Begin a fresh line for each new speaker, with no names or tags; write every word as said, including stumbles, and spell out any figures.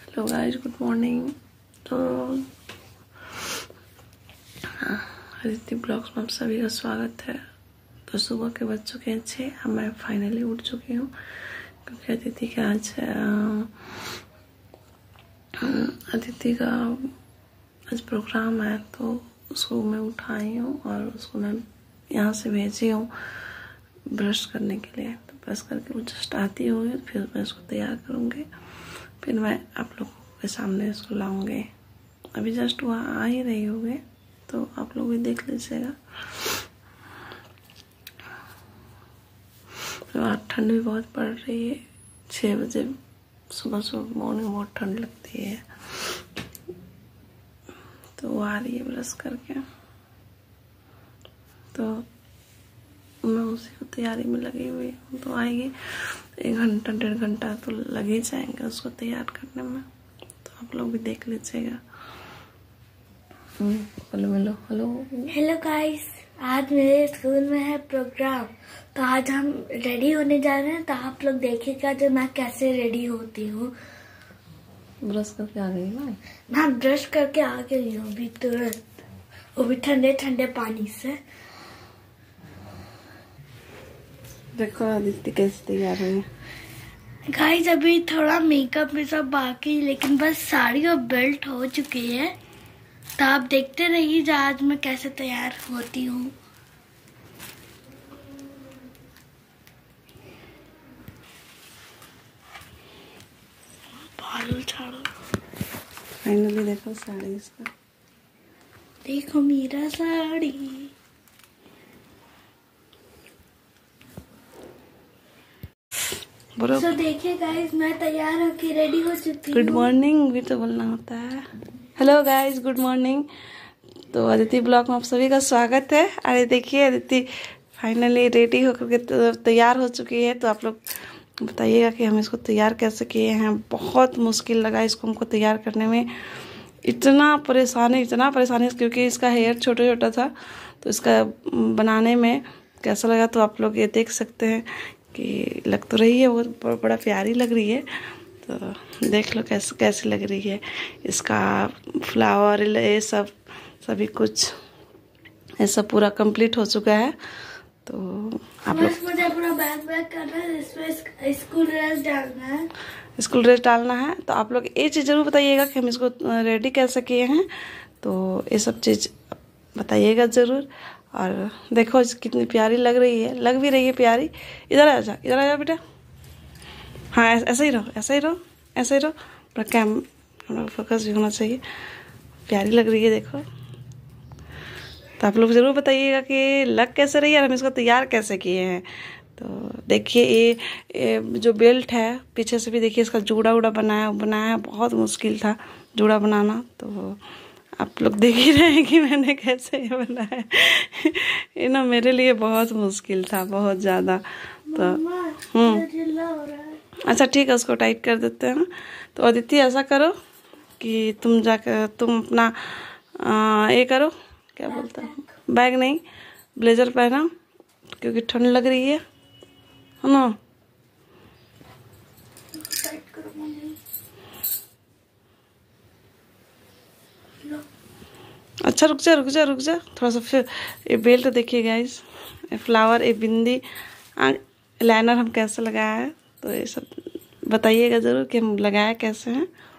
Hello guys, good morning. तो Aditi blogs में आप सभी का स्वागत है। तो सुबह के बज चुके हैं छः। अब मैं फाइनली उठ चुकी हूँ क्योंकि अदिति का आज अदिति का आज प्रोग्राम है, तो उसको मैं उठाई हूँ और उसको मैं यहाँ से भेजी हूँ ब्रश करने के लिए। तो ब्रश करके वो जस्ट आती होगी, फिर मैं उसको तैयार करूँगी, फिर मैं आप लोगों के सामने इसको लाऊंगी। अभी जस्ट वहाँ आ ही रही होगी, तो आप लोग भी देख लीजिएगा। तो आज ठंड भी बहुत पड़ रही है। छः बजे सुबह सुबह मॉर्निंग बहुत ठंड लगती है। तो वो आ रही है ब्रश करके, तो मैं उसी को तैयारी में लगी हुई हूँ। तो आएगी एक घंटा डेढ़ घंटा तो लग ही जाएंगे उसको तैयार करने में। तो आप लोग भी देख लीजिएगा। Hello hello hello
hello guys, आज मेरे स्कूल में है प्रोग्राम, तो आज हम रेडी होने जा रहे हैं। तो आप लोग देखिएगा जो मैं कैसे रेडी होती हूँ।
ब्रश करके आ गई ना?
मैं ब्रश करके आ गई हूँ अभी तुरंत, वो भी ठंडे ठंडे पानी से।
देखो आदित्य कैसे तैयार हुई है।
गाइस अभी थोड़ा मेकअप में सब बाकी, लेकिन बस साड़ी और बेल्ट हो चुकी है। तो आप देखते रहिए आज मैं कैसे तैयार होती हूँ। बाल झाड़ो।
फाइनली देखो साड़ी इसका,
देखो मेरा साड़ी। तो देखिए गाइस, मैं तैयार होके रेडी हो चुकी हूँ।
गुड मॉर्निंग भी तो बोलना होता है। Hello guys, good morning. तो अदिति ब्लॉग में आप सभी का स्वागत है। अरे देखिए अदिति फाइनली रेडी होकर तैयार हो चुकी है। तो आप लोग बताइएगा कि हम इसको तैयार कैसे किए हैं। बहुत मुश्किल लगा इसको हमको तैयार करने में, इतना परेशानी इतना परेशानी क्योंकि इसका हेयर छोटा छोटा था। तो इसका बनाने में कैसा लगा तो आप लोग ये देख सकते हैं कि लग तो रही है वो बड़ा प्यारी लग रही है। तो देख लो कैसे कैसी लग रही है। इसका फ्लावर ये सब सभी कुछ ये सब पूरा कंप्लीट हो चुका है। तो आप लोग
मुझे पूरा बैग बैग करना है, इसमें स्कूल ड्रेस डालना है
स्कूल ड्रेस डालना है। तो आप लोग ये चीज़ जरूर बताइएगा कि हम इसको रेडी कैसे किए हैं। तो ये सब चीज़ बताइएगा ज़रूर। और देखो कितनी प्यारी लग रही है, लग भी रही है प्यारी। इधर आ जा, इधर आ जा बेटा। हाँ ऐसे ही रहो, ऐसे ही रहो, ऐसे ही रहो। पूरा कैम फोकस भी होना चाहिए। प्यारी लग रही है देखो। तो आप लोग ज़रूर बताइएगा कि लग कैसे रही है और हम इसको तैयार कैसे किए हैं। तो देखिए ये, ये जो बेल्ट है पीछे से भी देखिए, इसका जूड़ा उड़ा बनाया बनाया बहुत मुश्किल था जूड़ा बनाना। तो आप लोग देख ही रहे हैं कि मैंने कैसे ये बनाया। ये ना मेरे लिए बहुत मुश्किल था, बहुत ज़्यादा। तो हम्म अच्छा ठीक है, उसको टाइट कर देते हैं। तो अदिति ऐसा करो कि तुम जाकर तुम अपना ये करो, क्या बोलता है, बैग नहीं ब्लेजर पहना क्योंकि ठंड लग रही है है ना। अच्छा रुक जा रुक जा रुक जा थोड़ा सा। फिर ये बेल्ट देखिए गाइस, ये फ्लावर, ये बिंदी, लाइनर हम कैसे लगाया है। तो ये सब बताइएगा ज़रूर कि हम लगाया कैसे हैं।